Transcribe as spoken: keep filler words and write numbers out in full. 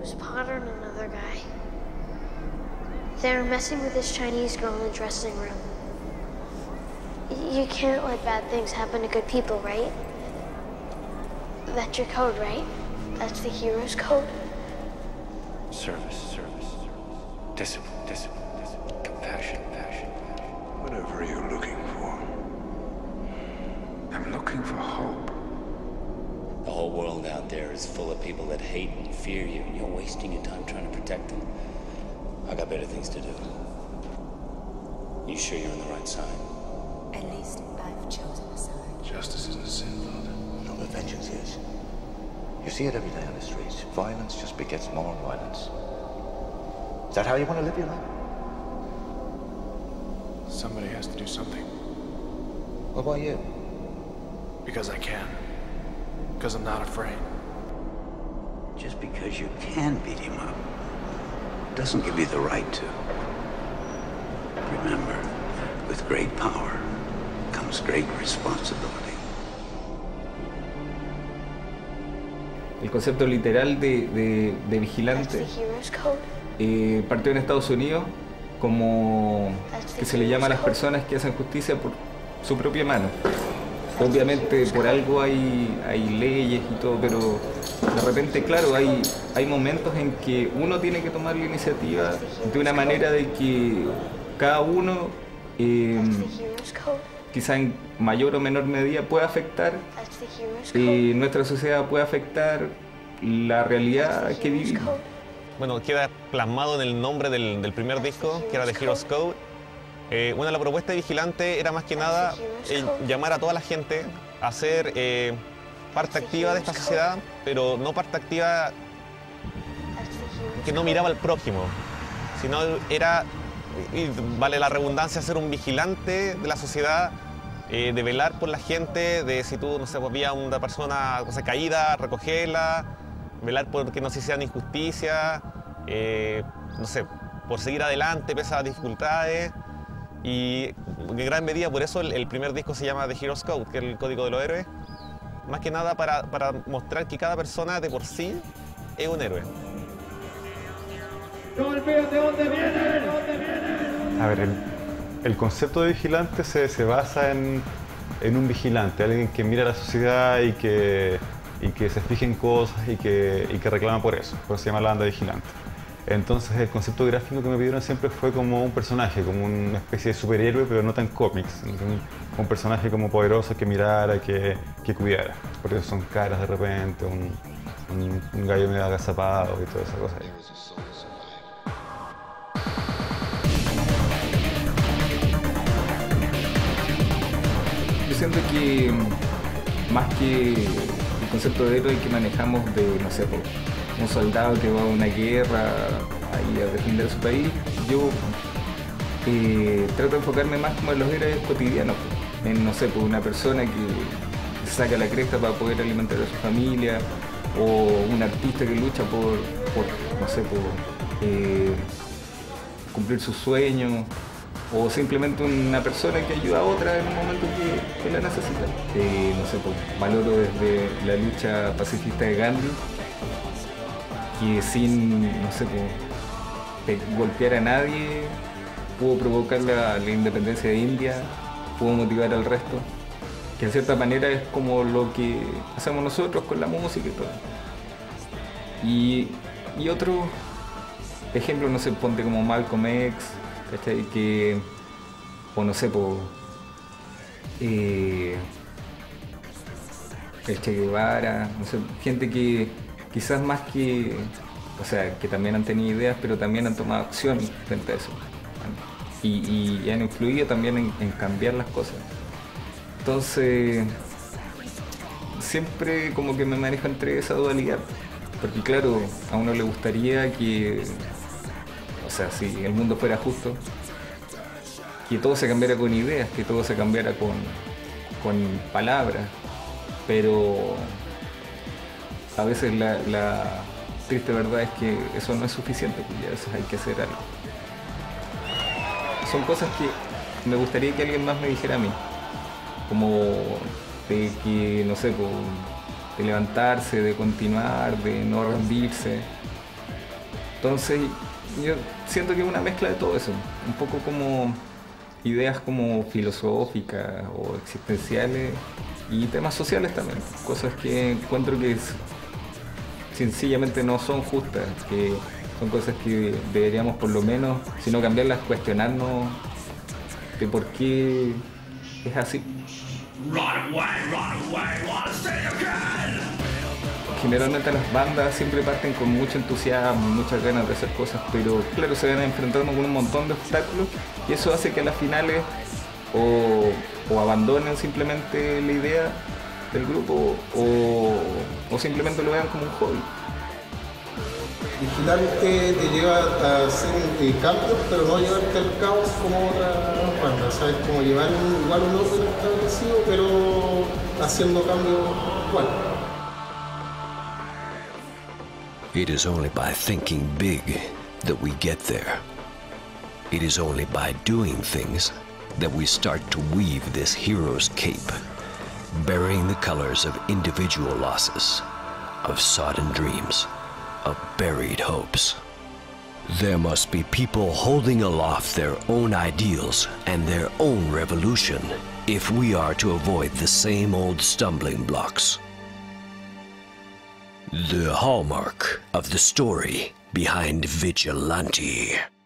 was Potter and another guy. They were messing with this Chinese girl in the dressing room. You can't let bad things happen to good people, right? That's your code, right? That's the hero's code? Service, service, discipline, discipline, discipline, compassion, compassion. Whatever are you looking for? I'm looking for hope. The whole world out there is full of people that hate and fear you, and you're wasting your time trying to protect them. I got better things to do. You sure you're on the right side? At least I've chosen a side. Justice isn't a sin, Father. No, but vengeance is. You see it every day on the streets. Violence just begets more violence. Is that how you want to live your life? Somebody has to do something. What about you? Because I can. Because I'm not afraid. Just because you can beat him up doesn't give you the right to. Remember, with great power comes great responsibility. El concepto literal de, de, de vigilante eh, partió en Estados Unidos como que se le llama a las personas que hacen justicia por su propia mano. Obviamente por algo hay, hay leyes y todo, pero de repente, claro, hay, hay momentos en que uno tiene que tomar la iniciativa de una manera de que cada uno, eh, quizá en mayor o menor medida, pueda afectar eh, nuestra sociedad, puede afectar la realidad que vivimos. Bueno, queda plasmado en el nombre del, del primer disco, que era The Hero's Code. Eh, una de las propuestas de Vigilante era más que nada eh, llamar a toda la gente a ser eh, parte activa de esta sociedad, pero no parte activa que no miraba al prójimo, sino era, y vale la redundancia, ser un vigilante de la sociedad, eh, de velar por la gente, de si tú, no sé, pues, veías a una persona, o sea, caída, recogerla, velar por que no se hicieran injusticias, eh, no sé, por seguir adelante pese a las dificultades. Y en gran medida por eso el, el primer disco se llama The Hero's Code, que es el código de los héroes, más que nada para, para mostrar que cada persona de por sí es un héroe. A ver, el, el concepto de vigilante se, se basa en, en un vigilante, alguien que mira la sociedad y que, y que se fija en cosas y que, y que reclama por eso, por eso se llama la banda vigilante. Entonces el concepto gráfico que me pidieron siempre fue como un personaje, como una especie de superhéroe, pero no tan cómics. Un, un personaje como poderoso que mirara, que, que cuidara. Por eso son caras de repente, un, un, un gallo medio agazapado y toda esa cosa ahí. Yo siento que más que el concepto de héroe que manejamos de, no sé, un soldado que va a una guerra ahí a defender su país, yo eh, trato de enfocarme más como en los héroes cotidianos, en, no sé, por una persona que saca la cresta para poder alimentar a su familia, o un artista que lucha por, por no sé, por eh, cumplir sus sueños, o simplemente una persona que ayuda a otra en un momento que, que la necesita. Eh, no sé, pues, valoro desde la lucha pacifista de Gandhi, que sin, no sé, pues, golpear a nadie, pudo provocar la, la independencia de India, pudo motivar al resto, que en cierta manera es como lo que hacemos nosotros con la música y todo. Y, y otro ejemplo, no sé, ponte como Malcolm X, ¿cachai? Que, o no sé, pues, eh, el Che Guevara, no sé, gente que quizás más que, o sea, que también han tenido ideas, pero también han tomado acción frente a eso. Y, y han influido también en, en cambiar las cosas. Entonces, siempre como que me manejo entre esa dualidad. Porque claro, a uno le gustaría que, o sea, si el mundo fuera justo, que todo se cambiara con ideas, que todo se cambiara con, con palabras. Pero a veces la, la triste verdad es que eso no es suficiente, porque a veces hay que hacer algo. Son cosas que me gustaría que alguien más me dijera a mí, como de que, no sé, de levantarse, de continuar, de no rendirse, Entonces yo siento que es una mezcla de todo eso, un poco como ideas como filosóficas o existenciales y temas sociales también, cosas que encuentro que es, sencillamente no son justas, que son cosas que deberíamos por lo menos, si no cambiarlas, cuestionarnos de por qué es así. Generalmente las bandas siempre parten con mucho entusiasmo, muchas ganas de hacer cosas, pero claro, se van enfrentando con un montón de obstáculos y eso hace que a las finales o, o abandonen simplemente la idea del grupo o, o simplemente lo vean como un hobby. Vigilante te lleva a hacer eh, cambios, pero no llevarte al caos como otras bandas, ¿sabes? Como llevar un, igual un orden establecido, pero haciendo cambios igual. It is only by thinking big that we get there. It is only by doing things that we start to weave this hero's cape, burying the colors of individual losses, of sodden dreams, of buried hopes. There must be people holding aloft their own ideals and their own revolution if we are to avoid the same old stumbling blocks. The hallmark of the story behind Vigilante.